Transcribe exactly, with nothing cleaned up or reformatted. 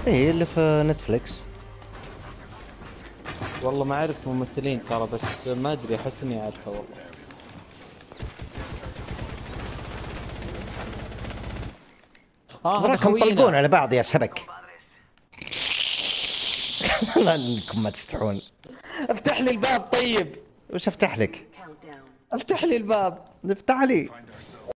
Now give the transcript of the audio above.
ايه اللي في نتفليكس. والله ما اعرف ممثلين ترى، بس ما ادري، احس اني اعرفه والله. اه هذا وراكم طلقون خوينا. على بعض يا سبك. لا انكم ما تستحون. افتح لي الباب طيب. وش افتح لك؟ افتح لي الباب. افتح لي.